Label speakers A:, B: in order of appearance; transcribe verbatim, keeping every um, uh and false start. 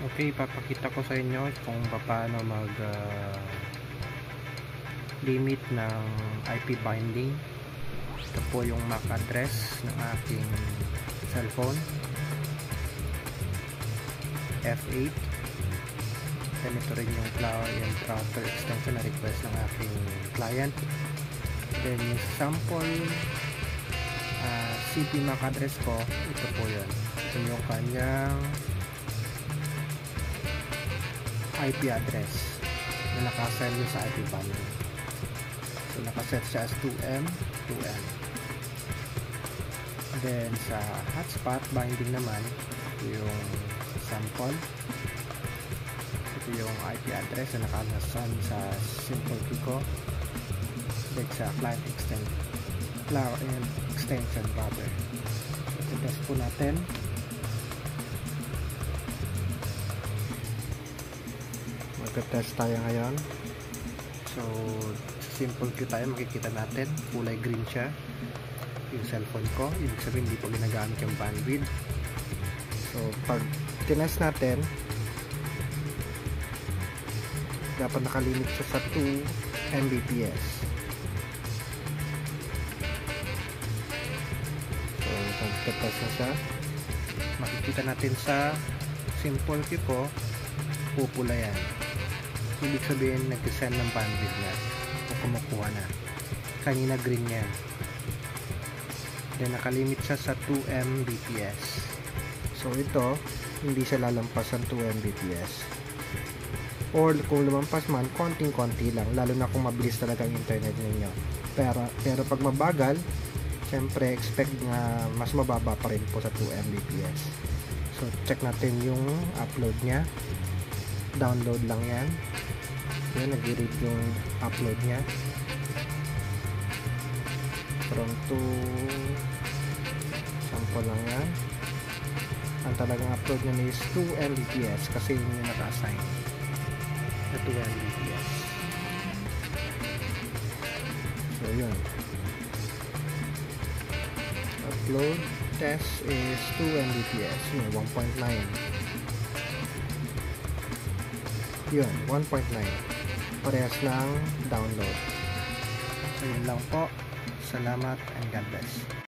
A: Okay, ipapakita ko sa inyo kung paano mag uh, limit ng I P binding. Ito po yung M A C address ng aking cellphone, F eight. Then ito rin yung client router extension na request ng aking client. Then yung sample uh, C P M A C address ko, ito po yun. Ito yung kanyang I P address na nakasend yun sa I P binding. So nakaset siya as two M, two M. Then sa hotspot binding naman, ito yung sample. Ito yung I P address na nakasend sa simple key ko. Then sa client extension, client extension rather. So test po natin. Magka-test tayo ngayon. So simple queue tayo, makikita natin kulay green siya yung cellphone ko, ibig sabihin hindi po ginagamit yung bandwidth. So pag tinest natin, dapat nakalimit siya sa two megabits. So pag-test na siya, makikita natin sa simple queue ko, pupula yan. Ibig sabihin nag-send ng bandwidth na o kumukuha na. Kanina green yan. Then nakalimit siya sa two megabits. So ito, hindi siya lalampas ng two megabits. Or kung lumampas man, konting-konti lang, lalo na kung mabilis talaga ang internet ninyo. Pero, pero pag mabagal, syempre expect na mas mababa pa rin po sa two megabits. So check natin yung upload niya. Download lang yan. Yan, nag-read yung upload niya from to sample lang yan. Ang talagang upload niya is two megabits kasi yun yung naka-assign na two megabits. So yun, upload test is two megabits, yun, one point nine. Yun, one point nine. Parehas lang download. So yun lang po. Salamat and God bless.